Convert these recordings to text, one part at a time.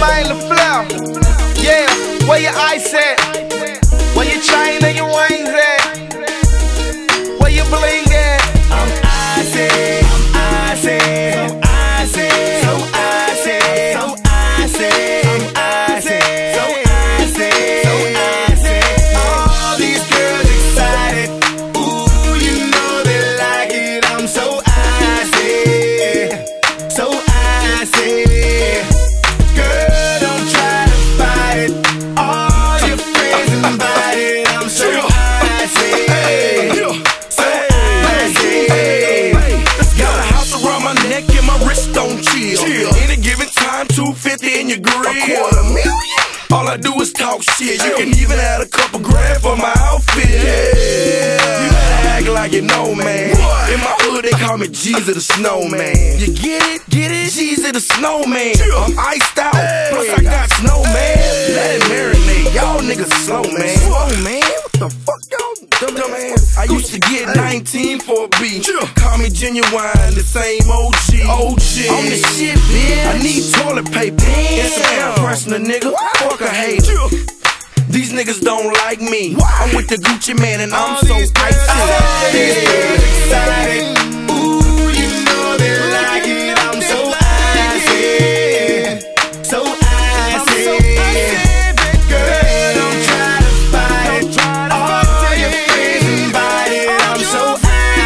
mind the flow. Yeah, where your ice at? Where your chain and your wings at? Where your bling at? I'm icy, I'm icy, I'm icy, so icy, so icy, I'm icy, so icy, so icy. All these girls excited, ooh, you know they like it. I'm so icy, so icy. Girl, don't try to fight it. All your friends invited. I'm so icy, so icy. Got a house around my neck and my wrist don't chill. Any given time, 250 in your grill. $250,000. All I do is talk shit. You can even add a couple grand for my outfit. You better act like you know, man. In my hood, they call me Jeezy the Snowman. You get it? Get it? Jeezy the Snowman. I'm iced out, plus I got snowman. Let it marinate. Y'all niggas slow, man. Slow, man? What the fuck, y'all dumb ass? I used to get 19 for a beat. Call me Genuine, the same OG. I'm the shit, bitch. I need toilet paper and some air freshener, nigga. Fuck a hater. These niggas don't like me. I'm with the Gucci man and I'm so icy. These girls excited, ooh, you know they like it. I'm so icy, so icy. Girl, don't try to fight it. All your friends invited. I'm so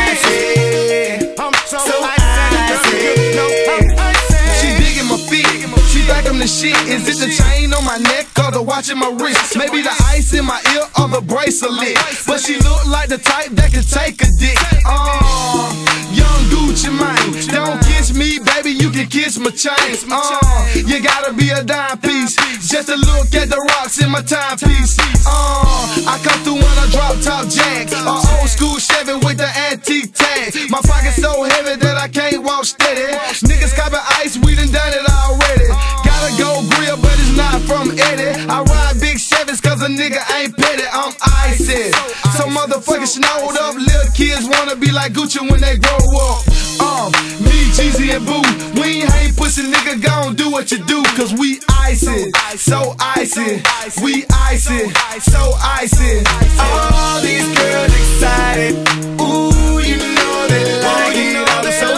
icy, so icy. She digging my feet. She think I'm the shit. Is it the chain on my neck or the watch in my wrist? Maybe the ice in my ear or the bracelet. But she look like the type that can take a dick. Young Gucci mane, don't kiss me, baby, you can kiss my chain. You gotta be a dime piece just to look at the rocks in my timepiece. I come through on a drop top jack, a old school Chevy with the antique tag. My pocket's so heavy that I can't walk steady. Niggas copping ice, we done done it already. Gotta go grill, but it's not from Eddie. I ride big Chevys cause a nigga ain't petty. I'm icy, so motherfucking snowed up. Little kids wanna be like Gucci when they grow up. Me, Jeezy and Boo, we ain't hate pussy, nigga, gon' do what you do. Cause we icy, so icy, we icy, so icy. All these girls excited, ooh, you know they like it. I'm so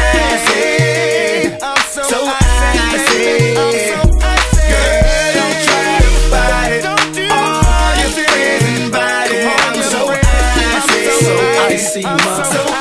icy, so icy. Girl, don't try to fight it. All your friends invited. I'm so icy, so icy, so icy.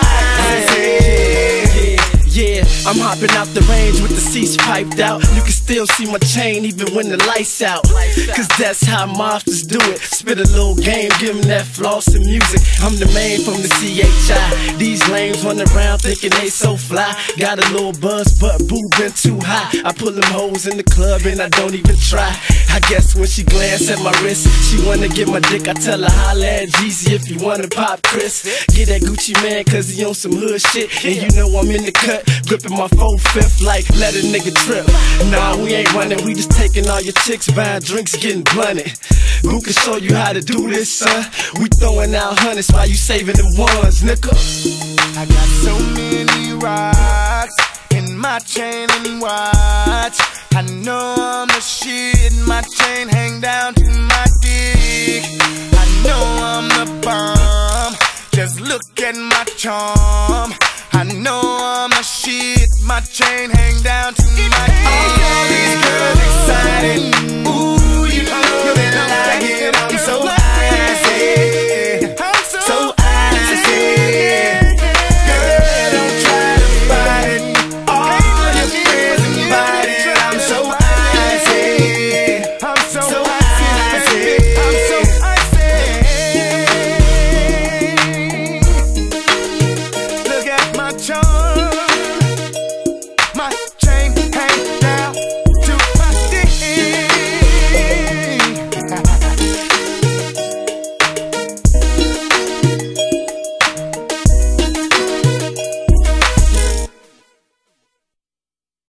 I'm hopping out the range with the seats piped out. You can still see my chain even when the lights out. Cause that's how mobsters do it. Spit a little game, give them that floss and music. I'm the main from the CHI. These lames run around thinking they so fly. Got a little buzz, but boo been too high. I pull them hoes in the club and I don't even try. I guess when she glance at my wrist, she wanna get my dick. I tell her holla at Jeezy if you wanna pop Chris. Get that Gucci man cause he on some hood shit. And you know I'm in the cut, gripping my 4/5 like let a nigga trip. Nah, we ain't running, we just taking all your chicks, buying drinks, getting blunted. Who can show you how to do this, son? We throwing out hundreds while you saving them ones, nigga. I got so many rocks in my chain and watch. I know I'm the shit, my chain hang down to my dick. I know I'm the bomb, just look at my charm. I know I'm the shit, my chain hang down to my dick. All these girls excited,